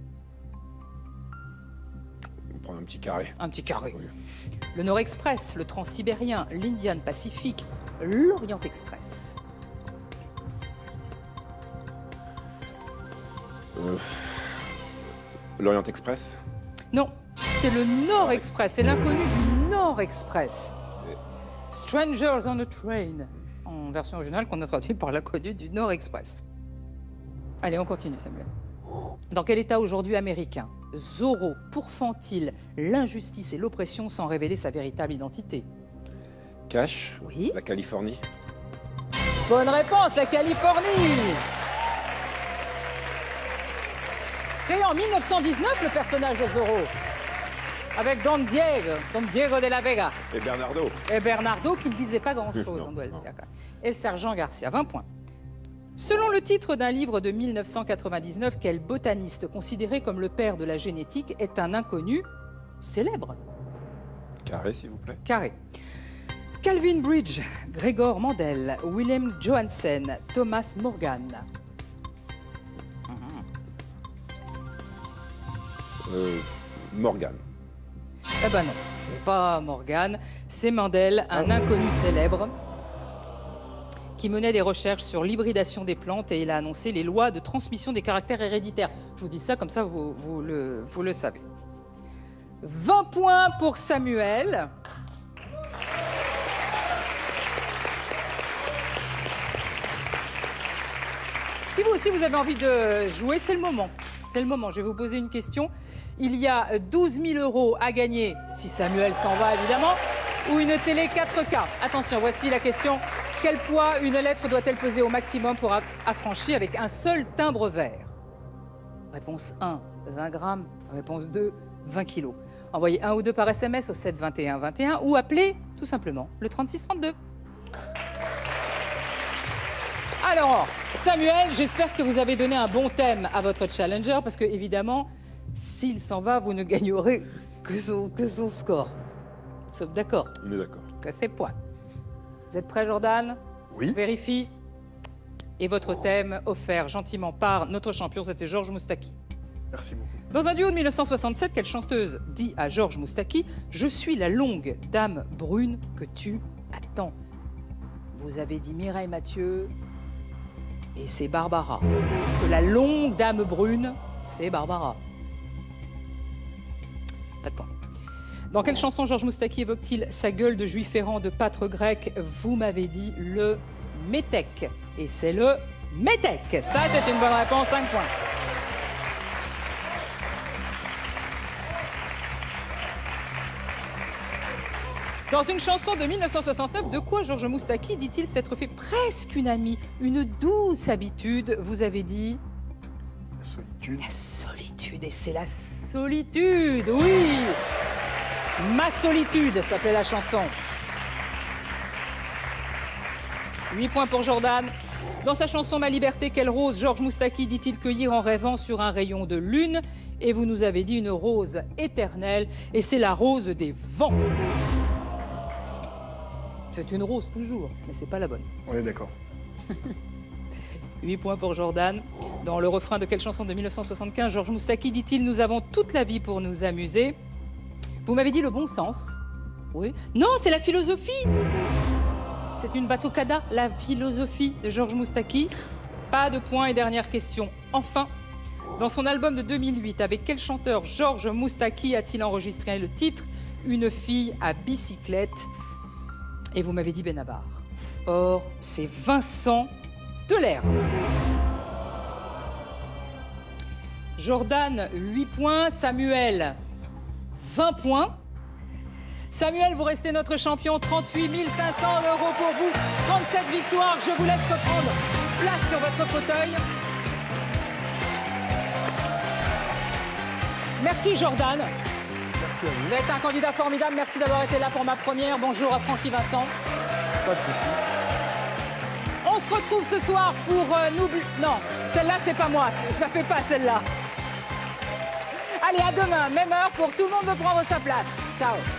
On prend un petit carré. Un petit carré. Le Nord Express, le Transsibérien, l'Indian Pacific, l'Orient Express. Euh, L'Orient Express. Non, c'est le Nord Express, c'est l'inconnu du Nord Express. Strangers on a Train, en version originale qu'on a traduit par l'inconnu du Nord Express. Allez, on continue, Samuel. Dans quel État aujourd'hui américain Zorro pourfend-il l'injustice et l'oppression sans révéler sa véritable identité? Cache. Oui. La Californie. Bonne réponse, la Californie. Créé en mille neuf cent dix-neuf, le personnage de Zorro, avec Don Diego, Don Diego de la Vega. Et Bernardo. Et Bernardo, qui ne disait pas grand-chose, Non, on doit le non. dire. Et le sergent Garcia, vingt points. Selon le titre d'un livre de mille neuf cent quatre-vingt-dix-neuf, quel botaniste considéré comme le père de la génétique est un inconnu célèbre? Carré, s'il vous plaît. Carré. Calvin Bridge, Gregor Mendel, Willem Johansen, Thomas Morgan. Euh, Morgan. Eh ben non, c'est pas Morgan, c'est Mendel, un inconnu célèbre qui menait des recherches sur l'hybridation des plantes et il a annoncé les lois de transmission des caractères héréditaires. Je vous dis ça comme ça, vous, vous, le, vous le savez. vingt points pour Samuel. Si vous aussi vous avez envie de jouer, c'est le moment. C'est le moment. Je vais vous poser une question. Il y a douze mille euros à gagner, si Samuel s'en va évidemment, ou une télé quatre K. Attention, voici la question. Quel poids une lettre doit-elle peser au maximum pour affranchir avec un seul timbre vert? Réponse un, vingt grammes. Réponse deux, vingt kilos. Envoyez un ou deux par S M S au sept vingt et un vingt et un ou appelez tout simplement le trente-six trente-deux. Alors, Samuel, j'espère que vous avez donné un bon thème à votre challenger parce que, évidemment, s'il s'en va, vous ne gagnerez que son, que son score. Nous sommes d'accord? On est d'accord. Que c'est point. Vous êtes prêt, Jordan? Oui. Vérifie. Et votre thème offert gentiment par notre champion, c'était Georges Moustaki. Merci beaucoup. Dans un duo de mille neuf cent soixante-sept, quelle chanteuse dit à Georges Moustaki « Je suis la longue dame brune que tu attends ». Vous avez dit Mireille Mathieu et c'est Barbara. Parce que la longue dame brune, c'est Barbara. Pas de point. Dans quelle chanson Georges Moustaki évoque-t-il sa gueule de juif errant de pâtre grec? Vous m'avez dit le métèque. Et c'est le métèque. Ça, c'est une bonne réponse, cinq points. Dans une chanson de mille neuf cent soixante-neuf, de quoi Georges Moustaki dit-il s'être fait presque une amie, une douce habitude? Vous avez dit La solitude. la solitude, et c'est la solitude, oui. Ma solitude s'appelait la chanson. huit points pour Jordan. Dans sa chanson Ma liberté, quelle rose Georges Moustaki dit-il cueillir en rêvant sur un rayon de lune? Et vous nous avez dit une rose éternelle, et c'est la rose des vents. C'est une rose toujours, mais c'est pas la bonne. On est d'accord. huit points pour Jordan. Dans le refrain de quelle chanson de mille neuf cent soixante-quinze, Georges Moustaki dit-il « Nous avons toute la vie pour nous amuser ». Vous m'avez dit le bon sens. Oui. Non, c'est la philosophie. C'est une batocada, la philosophie de Georges Moustaki. Pas de points et dernière question. Enfin, dans son album de deux mille huit, avec quel chanteur Georges Moustaki a-t-il enregistré le titre « Une fille à bicyclette » Et vous m'avez dit Benabar. Or, c'est Vincent Delerme. Jordan, huit points. Samuel, vingt points. Samuel, vous restez notre champion. trente-huit mille cinq cents euros pour vous. trente-sept victoires. Je vous laisse reprendre place sur votre fauteuil. Merci Jordan. Merci à vous. Vous êtes un candidat formidable. Merci d'avoir été là pour ma première. Bonjour à Francky Vincent. Pas de soucis. On se retrouve ce soir pour euh, n'oublie... Non, celle-là, c'est pas moi. Je la fais pas, celle-là. Allez, à demain, même heure, pour Tout le monde veut prendre sa place. Ciao.